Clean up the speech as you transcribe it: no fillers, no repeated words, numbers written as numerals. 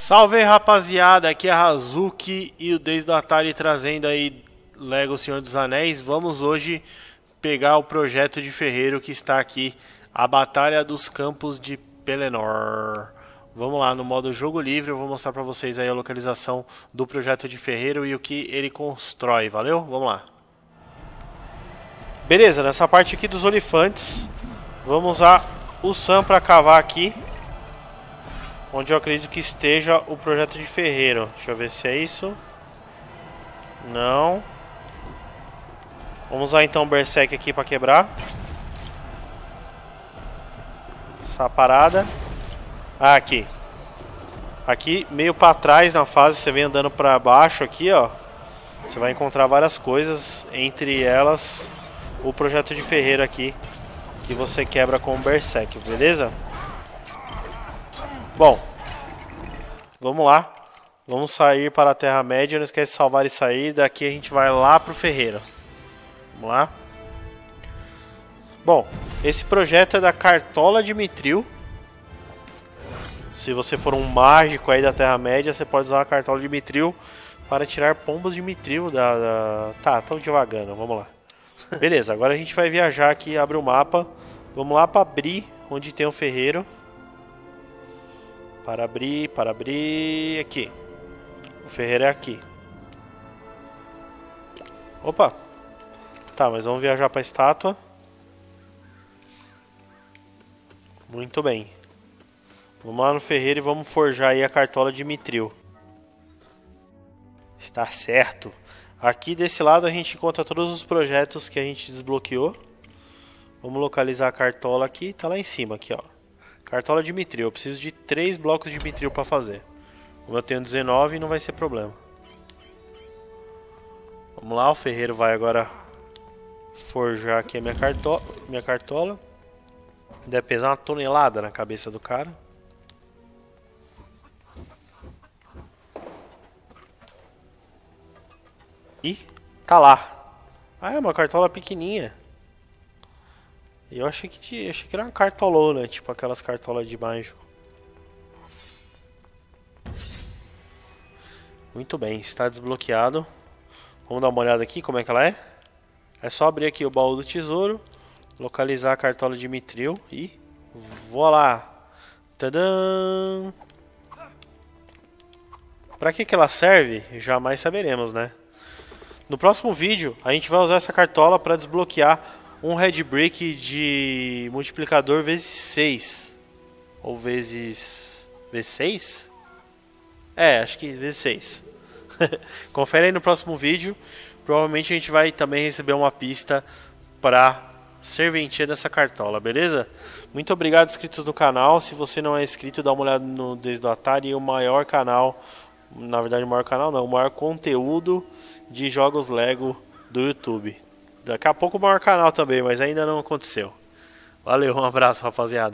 Salve aí, rapaziada, aqui é a Hazuki e o Desde o Atari trazendo aí Lego Senhor dos Anéis. Vamos hoje pegar o projeto de ferreiro que está aqui, a Batalha dos Campos de Pelennor. Vamos lá, no modo jogo livre, eu vou mostrar para vocês aí a localização do projeto de ferreiro e o que ele constrói, valeu? Vamos lá. Beleza, nessa parte aqui dos olifantes, vamos usar o Sam para cavar aqui, onde eu acredito que esteja o projeto de ferreiro. Deixa eu ver se é isso. Não. Vamos usar então o Berserk aqui para quebrar essa parada. Ah, aqui. Aqui meio para trás na fase, você vem andando para baixo aqui, ó. Você vai encontrar várias coisas, entre elas o projeto de ferreiro aqui, que você quebra com o Berserk, beleza? Bom, vamos lá. Vamos sair para a Terra-média. Não esquece de salvar e sair. Daqui a gente vai lá pro ferreiro. Vamos lá. Bom, esse projeto é da Cartola de Mithril. Se você for um mágico aí da Terra-média, você pode usar a Cartola de Mithril para tirar pombos de Mithril Tá, tô devagando, vamos lá. Beleza, agora a gente vai viajar aqui, abre o mapa. Vamos lá para abrir onde tem o ferreiro. Para abrir, aqui. O ferreiro é aqui. Opa! Tá, mas vamos viajar para a estátua. Muito bem. Vamos lá no ferreiro e vamos forjar aí a Cartola de Mithril. Está certo. Aqui desse lado a gente encontra todos os projetos que a gente desbloqueou. Vamos localizar a cartola aqui. Tá lá em cima, aqui, ó. Cartola de Mithril. Eu preciso de 3 blocos de Mithril para fazer. Como eu tenho 19, não vai ser problema. Vamos lá, o ferreiro vai agora forjar aqui a minha cartola. Deve pesar uma tonelada na cabeça do cara. E tá lá. Ah, é uma cartola pequenininha. Eu achei que era uma cartolona, tipo aquelas cartolas de mágico. Muito bem, está desbloqueado. Vamos dar uma olhada aqui como é que ela é. É só abrir aqui o baú do tesouro, localizar a cartola de Mithril e voilá! Tadã! Pra que ela serve? Jamais saberemos, né? No próximo vídeo, a gente vai usar essa cartola para desbloquear um Red Brick de multiplicador vezes 6. Ou vezes 6? É, acho que vezes 6. Confere aí no próximo vídeo. Provavelmente a gente vai também receber uma pista para serventia dessa cartola, beleza? Muito obrigado, inscritos no canal. Se você não é inscrito, dá uma olhada no Desde o Atari, o maior canal. Na verdade, o maior canal não, o maior conteúdo de jogos Lego do YouTube. Daqui a pouco o maior canal também, mas ainda não aconteceu. Valeu, um abraço, rapaziada.